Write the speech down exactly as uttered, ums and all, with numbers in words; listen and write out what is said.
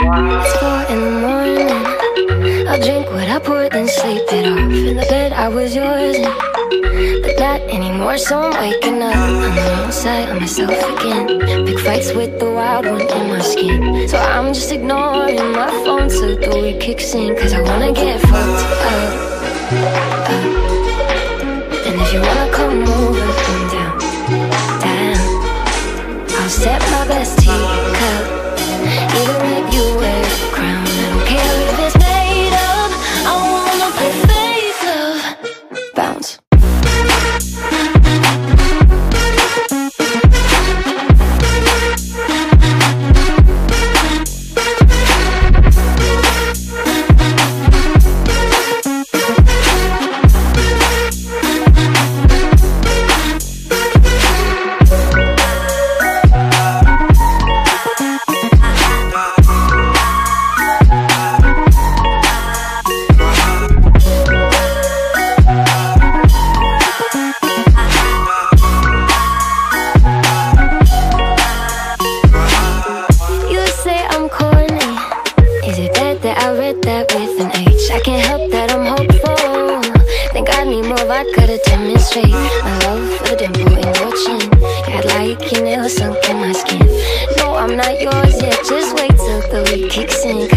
It's four in the morning. I'll drink what I poured, then sleep it off. In the bed I was yours, and but not anymore. So I'm waking up on the wrong side of myself again. Big fights with the wild one in my skin. So I'm just ignoring my phone till the week kicks in, cause I wanna get fucked up, up. And if you wanna come over, come down, down. I'll set my best teacup. Either way you wear a crown, I don't care if it's made up. I wanna play fake love. Bounce. Kicks in.